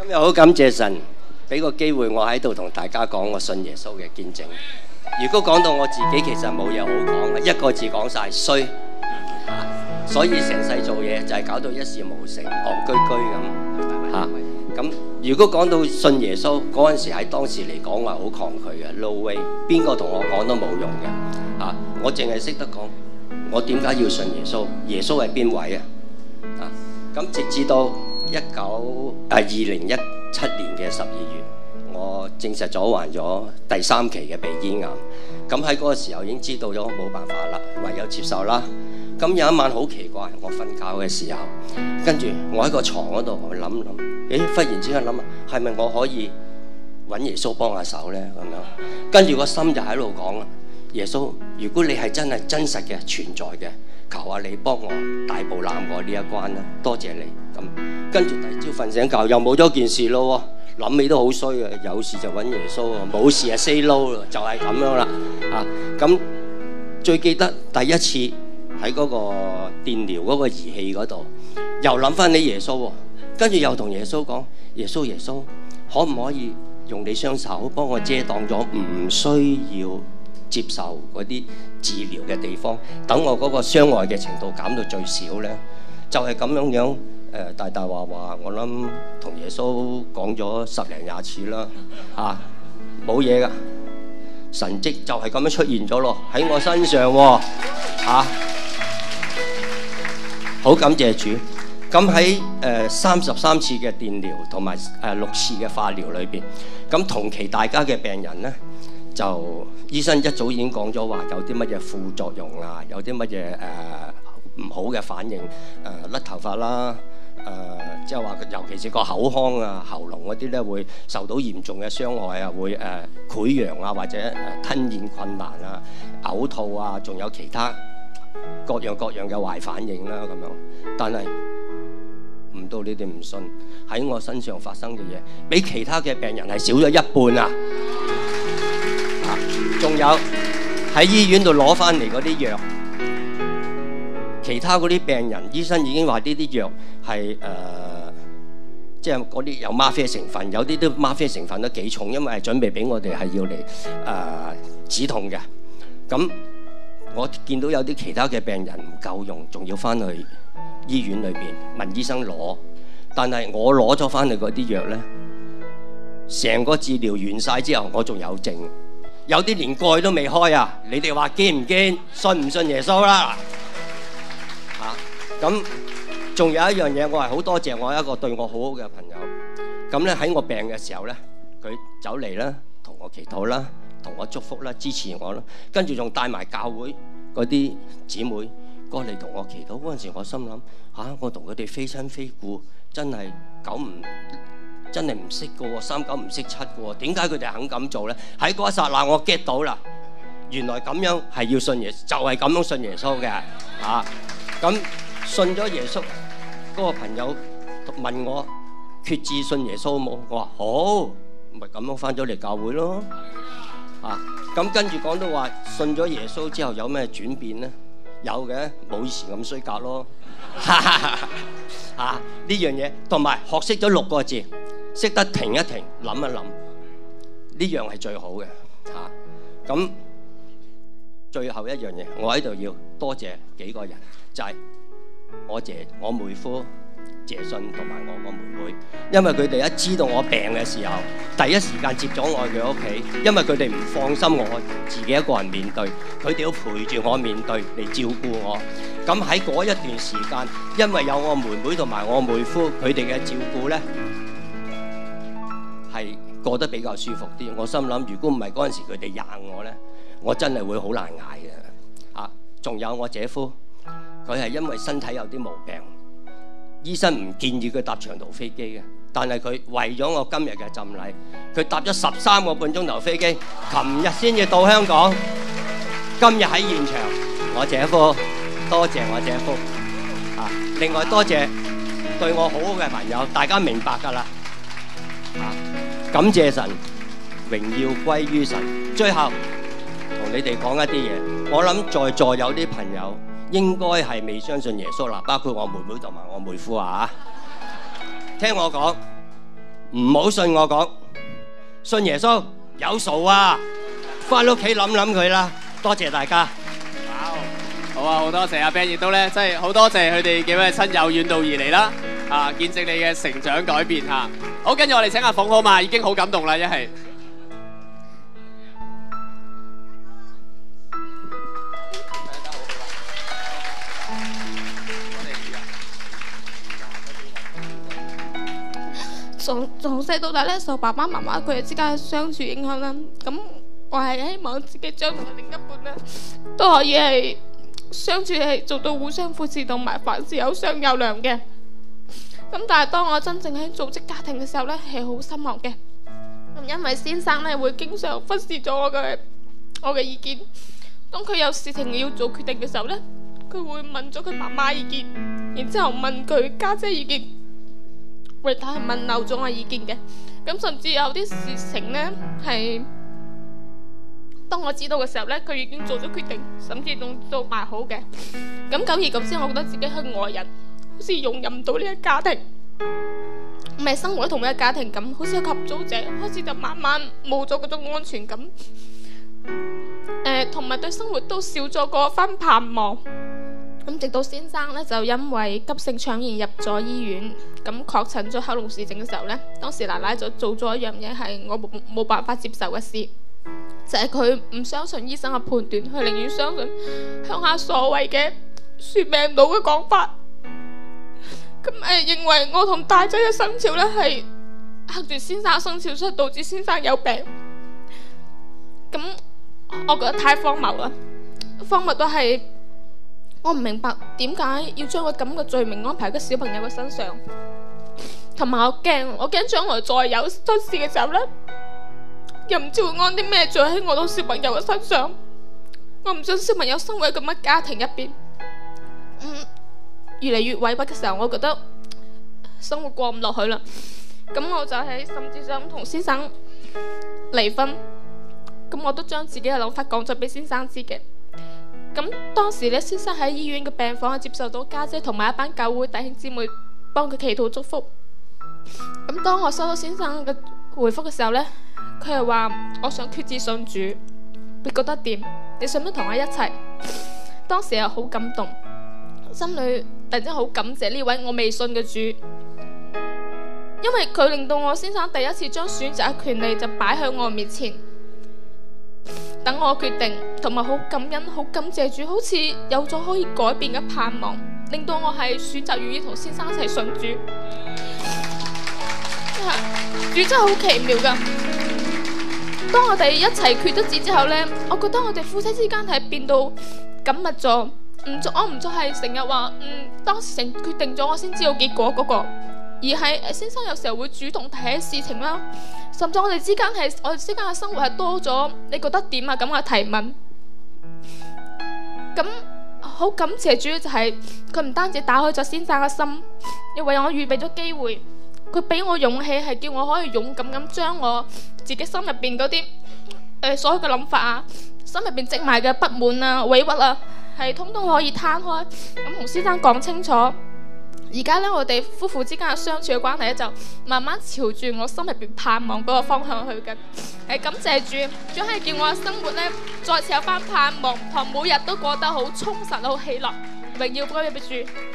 今日好感謝神俾個機會我喺度同大家講我信耶穌嘅見證。如果講到我自己，其實冇嘢好講，一個字講晒衰，所以成世做嘢就係搞到一事無成，戇居居咁嚇。咁如果講到信耶穌嗰陣時，喺當時嚟講我係好抗拒嘅 ，no way， 邊個同我講都冇用嘅嚇。我淨係識得講我點解要信耶穌，耶穌係邊位啊？咁直至到2017年嘅12月，我證實咗患咗第3期嘅鼻咽癌。咁喺嗰個時候已經知道咗冇辦法啦，唯有接受啦。咁有一晚好奇怪，我瞓覺嘅時候，跟住我喺個床嗰度，我諗，忽然之間諗啊，係咪我可以揾耶穌幫下手呢？咁樣，跟住個心就喺度講啦，耶穌，如果你係真係真實嘅存在嘅，求下你幫我大步攬過呢一關啦，多謝你。咁跟住第二朝瞓醒覺又冇咗件事咯，諗起都好衰嘅，有事就揾耶穌，冇事就 say no 咯，就係咁樣啦。咁最記得第一次喺嗰個電療嗰個儀器嗰度，又諗翻起耶穌喎，跟住又同耶穌講，耶穌，可唔可以用你雙手幫我遮擋咗唔需要接受嗰啲治療嘅地方，等我嗰個傷害嘅程度減到最少呢？就係咁樣大大話話，我諗同耶穌講咗10零20次啦，冇嘢噶，神蹟就係咁樣出現咗咯，喺我身上喎，好感謝主。咁喺33次嘅電療同埋6次嘅化療裏邊，咁同期大家嘅病人呢，就醫生一早已經講咗話有啲乜嘢副作用啊，有啲乜嘢唔好嘅反應，甩頭髮啦，即係話尤其是個口腔啊、喉嚨嗰啲咧會受到嚴重嘅傷害啊，會潰瘍啊，或者吞咽困難啊、嘔吐啊，仲有其他各樣嘅壞反應啦咁樣。但係唔到你哋唔信，喺我身上發生嘅嘢，比其他嘅病人係少咗一半啊！仲有喺醫院度攞翻嚟嗰啲藥，其他嗰啲病人醫生已經話呢啲藥係即係嗰啲有嗎啡成分，有啲都嗎啡成分都幾重，因為係準備俾我哋係要嚟止痛嘅。咁我見到有啲其他嘅病人唔夠用，仲要翻去醫院裏邊問醫生攞，但係我攞咗翻嚟嗰啲藥呢，成個治療完晒之後，我仲有剩，有啲連蓋都未開啊！你哋話堅唔堅？信唔信耶穌啦？咁仲有一樣嘢，我係好多謝我一個對我好好嘅朋友。咁咧喺我病嘅時候咧，佢走嚟啦，同我祈禱啦，同我祝福啦，支持我啦，跟住仲帶埋教會嗰啲姊妹過嚟同我祈禱。嗰陣時我心諗我同佢哋非親非故，真係唔識嘅喎，3九唔識7嘅喎，點解佢哋肯咁做咧？喺嗰一剎那我 get 到啦，原來咁樣係要信耶穌，就係咁樣信耶穌嘅咁。信咗耶穌嗰個朋友問我決志信耶穌冇？我話好，咪咁樣翻咗嚟教會咯。咁跟住講到話信咗耶穌之後有咩轉變呢？有嘅，冇以前咁衰格咯。呢樣嘢同埋學識咗6個字，識得停一停諗一諗，呢樣係最好嘅。咁最後一樣嘢，我喺度要多謝幾個人，就係我妹夫謝信同埋我個妹妹，因為佢哋一知道我病嘅時候，第一時間接咗我去佢屋企，因為佢哋唔放心我自己一個人面對，佢哋要陪住我面對嚟照顧我。咁喺嗰一段時間，因為有我妹妹同埋我妹夫佢哋嘅照顧呢，係過得比較舒服啲。我心諗，如果唔係嗰陣時佢哋硬我呢，我真係會好難捱嘅。仲有我姐夫。佢係因為身體有啲毛病，醫生唔建議佢搭長途飛機嘅，但係佢為咗我今日嘅浸禮，佢搭咗13個半鐘頭飛機，琴日先至到香港，今日喺現場。我姐夫，多謝我姐夫。另外多謝對我好好嘅朋友，大家明白㗎啦。感謝神，榮耀歸於神。最後同你哋講一啲嘢，我諗在座有啲朋友應該係未相信耶穌啦，包括我妹妹同埋我妹夫聽我講， 唔好信我講，信耶穌有數啊！翻屋企諗諗佢啦。多謝大家。 好啊，好多謝阿 Ben， 亦都咧，真係好多謝佢哋幾位親友遠道而嚟啦，見證你嘅成長改變嚇。好，跟住我哋請阿鳳好嘛，已經好感動啦，一係。 從細到大咧，受爸爸媽媽佢哋之間嘅相處影響啦。咁我係希望自己將來另一半咧都可以係相處係做到互相扶持同埋凡事有商有量嘅。咁但係當我真正喺組織家庭嘅時候咧，係好失望嘅。因為先生咧會經常忽視咗我嘅意見。當佢有事情要做決定嘅時候咧，佢會問咗佢媽媽意見，然之後問佢家姐意見。會睇係問漏咗我意見嘅。咁甚至有啲事情呢，係當我知道嘅時候呢，佢已經做咗決定，甚至仲做埋好嘅。咁久而久之，我覺得自己係外人，好似融入唔到呢個家庭，唔係生活喺同一個家庭咁，好似一個合租者，開始就慢慢冇咗嗰種安全感，同埋對生活都少咗嗰番盼望。咁直到先生咧就因為急性腸炎入咗醫院，咁確診咗喉嚨氏症嘅時候咧，當時奶奶就做咗一樣嘢係我冇辦法接受嘅事，就係佢唔相信醫生嘅判斷，佢寧願相信鄉下所謂嘅算命佬嘅講法。咁認為我同大仔嘅生肖咧係克住先生生肖，所以導致先生有病。咁我覺得太荒謬啦，荒謬都係。我唔明白點解要將個咁嘅罪名安排喺個小朋友嘅身上，同埋我驚將來再有出事嘅時候呢，又唔知會安啲咩罪喺我同小朋友嘅身上。我唔想小朋友生活喺咁嘅家庭入邊，越嚟越委屈嘅時候，我覺得生活過唔落去啦。咁我就係甚至想同先生離婚。咁我都將自己嘅諗法講咗俾先生知嘅。咁當時咧，先生喺醫院嘅病房係接受到家姐同埋一班教會弟兄姊妹幫佢祈禱祝福。咁當我收到先生嘅回覆嘅時候呢，佢係話我想決志信主，你覺得點？你想唔想同我一齊？當時係好感動，心裏突然間好感謝呢位我未信嘅主，因為佢令到我先生第一次將選擇嘅權利就擺喺我面前。等我決定，同埋好感恩、好感謝主，好似有咗可以改變嘅盼望，令到我係選擇願意同先生一齊信主。主真係好奇妙噶。當我哋一齊決咗志之後呢，我覺得我哋夫妻之間係變到緊密咗，我唔再係成日話當時成決定咗我先知道結果嗰個，而係先生有時候會主動提起事情啦。甚至我哋之間嘅生活係多咗，你覺得點啊？咁嘅提問，咁好感謝主，就係佢唔單止打開咗先生嘅心，又為我預備咗機會，佢俾我勇氣，係叫我可以勇敢咁將我自己心入邊嗰啲所有嘅諗法啊，心入邊積埋嘅不滿啊、委屈啊，係通通可以攤開，咁同先生講清楚。而家呢，我哋夫婦之間嘅相處嘅關係咧，就慢慢朝住我心入邊盼望嗰個方向去緊。係感謝主，仲係叫我嘅生活呢，再次有翻盼望，同每日都過得好充實、好喜樂。榮耀歸俾主。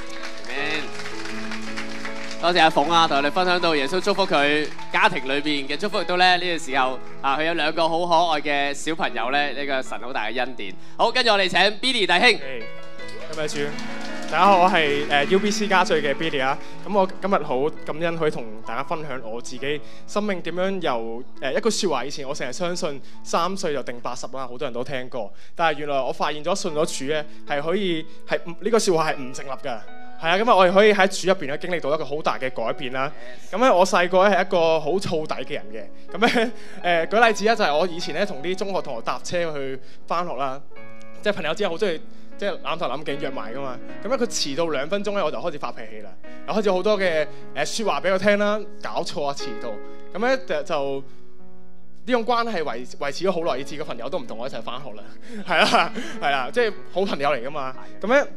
多謝阿鳳啊，同我哋分享到耶穌祝福佢家庭裏邊嘅祝福，亦都咧呢個時候佢有兩個好可愛嘅小朋友咧，呢個神好大嘅恩典。好，跟住我哋請 Billy 弟兄。 感謝主。大家好，我係UBC 家聚嘅 Billy 啊。咁我今日好感恩可以同大家分享我自己生命點樣由一句説話，以前我成日相信3歲就定80啦，好多人都聽過。但係原來我發現咗信咗主咧，係可以係呢個説話係唔成立㗎。係啊，咁啊我哋可以喺主入邊咧經歷到一個好大嘅改變啦。咁咧我細個咧係一個好燥底嘅人嘅。咁咧舉例子咧就係我以前咧同啲中學同學搭車去返學啦，即係朋友之間好中意。即係攬頭攬頸約埋噶嘛，咁咧佢遲到2分鐘咧，我就開始發脾氣啦，又開始好多嘅説話俾佢聽啦，搞錯啊遲到，咁咧就呢種關係維持咗好耐，以至個朋友都唔同我一齊翻學啦，係啦，即係好朋友嚟噶嘛，咁咧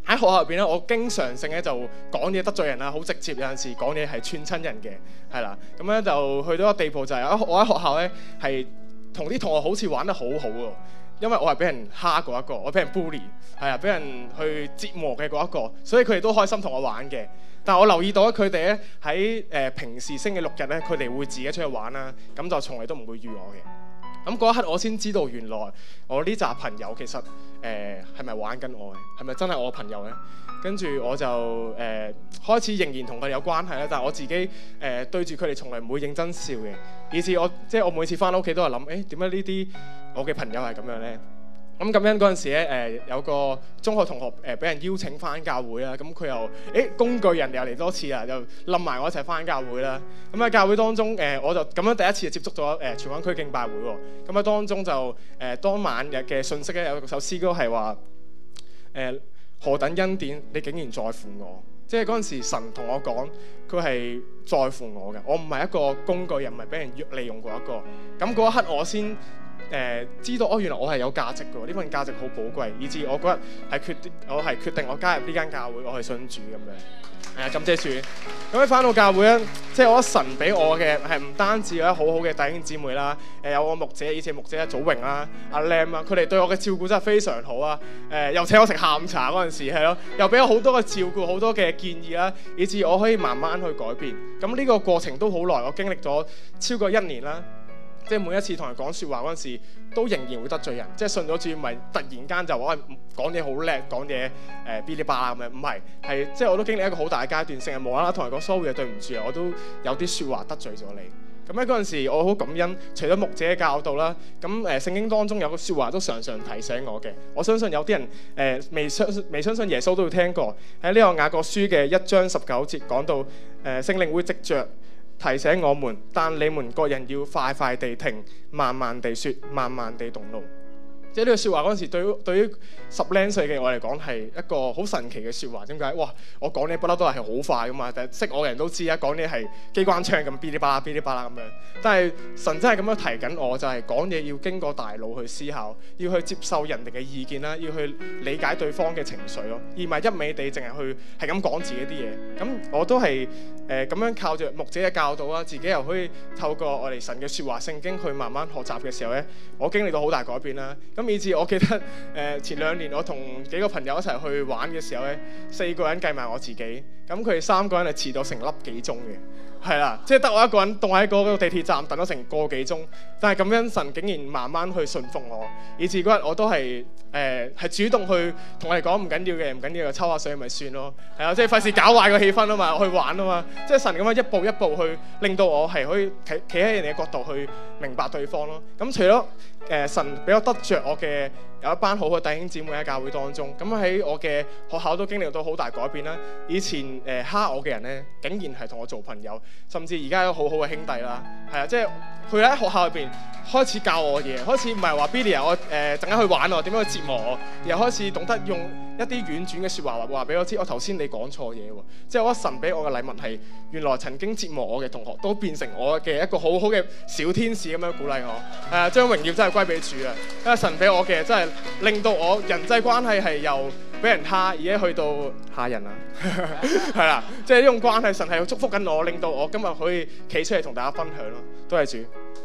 喺學校入邊咧，我經常性咧就講嘢得罪人啦，好直接，有陣時講嘢係串親人嘅，係啦。咁咧就去到一個地步就係我喺學校咧係同啲同學好似玩得好好喎，因為我係俾人蝦嗰一個，我俾人 bully， 係啊，俾人去折磨嘅嗰一個，所以佢哋都開心同我玩嘅。但係我留意到咧，佢哋咧喺平時星期六日咧，佢哋會自己出去玩啦，咁就從嚟都唔會預我嘅。咁嗰一刻我先知道原來我呢紮朋友其實係咪玩緊我嘅，係咪真係我朋友咧？跟住我就開始仍然同佢哋有關係啦，但係我自己對住佢哋從來唔會認真笑嘅，以至我每次翻到屋企都係諗，點解呢啲我嘅朋友係咁樣咧？咁咁樣嗰陣時咧，有個中學同學俾人邀請翻教會啦，咁佢又工具人又嚟多次啦，又冧埋我一齊翻教會啦。咁喺教會當中，我就咁樣第一次就接觸咗荃灣區敬拜會喎。咁喺當中就當晚日嘅信息咧，有首詩歌係話何等恩典，你竟然在乎我。即係嗰陣時神同我講，佢係在乎我嘅，我唔係一個工具人，唔係俾人利用過一個。咁嗰一刻我先知道原來我係有價值嘅，呢份價值好寶貴，以至我嗰日我係決定我加入呢間教會，我係信主咁樣。感謝主。咁喺翻到教會咧，即係我覺得神俾我嘅係唔單止有好好嘅弟兄姊妹啦，有我牧者，以前牧者祖榮啦、阿 Lam 啊，佢哋對我嘅照顧真係非常好啊。又請我食下午茶嗰陣時係咯，又俾我好多嘅照顧，好多嘅建議啦，以至我可以慢慢去改變。咁呢個過程都好耐，我經歷咗超過1年啦。即係每一次同人講説話嗰陣時，都仍然會得罪人。即係信咗主，唔係突然間就話講嘢好叻，講嘢嗶哩吧啦咁樣，唔係即係我都經歷一個好大嘅階段，成日無啦啦同人講 sorry 對唔住啊，我都有啲説話得罪咗你。咁喺嗰陣時，我好感恩，除咗牧者嘅教導啦，咁聖經當中有個説話都常常提醒我嘅。我相信有啲人未相信耶穌都會聽過。喺呢個雅各書嘅1章19節講到聖靈會藉着提醒我們，但你們各人要快快地聽，慢慢地說，慢慢地動怒。即係呢個説話嗰陣時，對於10零歲嘅我嚟講係一個好神奇嘅説話。點解？哇！我講嘢不嬲都係好快噶嘛，但係識我嘅人都知啊，講嘢係機關槍咁，嗶哩吧啦、嗶哩吧啦咁樣。但係神真係咁樣提緊我，就係講嘢要經過大腦去思考，要去接受人哋嘅意見啦，要去理解對方嘅情緒咯，而唔係一味地淨係去係咁講自己啲嘢。咁我都係咁樣靠住牧者嘅教導啦，自己又可以透過我哋神嘅説話聖經去慢慢學習嘅時候咧，我經歷到好大改變啦。咁以至我記得前2年我同幾個朋友一齊去玩嘅時候咧，4個人計埋我自己，咁佢哋3個人係遲到成粒幾鐘嘅，係啦，即係得我一個人凍喺嗰個地鐵站等咗成個幾鐘，但係咁樣神竟然慢慢去順服我，以至嗰日我都係主動去同我哋講唔緊要嘅，唔緊要就抽下水咪算咯，係啊，即係費事搞壞個氣氛啊嘛，去玩啊嘛，即係神咁樣一步一步去令到我係可以企喺人哋嘅角度去明白對方咯。咁除咗神俾我得着我嘅有一班好嘅弟兄姊妹喺教會當中，咁喺我嘅學校都經歷到好大改變啦。以前蝦我嘅人咧，竟然係同我做朋友，甚至而家有好好嘅兄弟啦。係啊，即係佢喺學校入邊開始教我嘢，開始唔係話 Billy 我陣間去玩我點樣去折磨我，而係開始懂得用一啲婉轉嘅説話俾我知，我頭先你講錯嘢喎。即係我覺得神俾我嘅禮物係原來曾經折磨我嘅同學都變成我嘅一個好好嘅小天使咁樣鼓勵我。將榮耀真係歸俾主啊！因為神俾我嘅真係令到我人際關係係由俾人蝦，而家去到蝦人啦，係啦，即係呢種關係，神係祝福緊我，令到我今日可以企出嚟同大家分享咯。多謝主。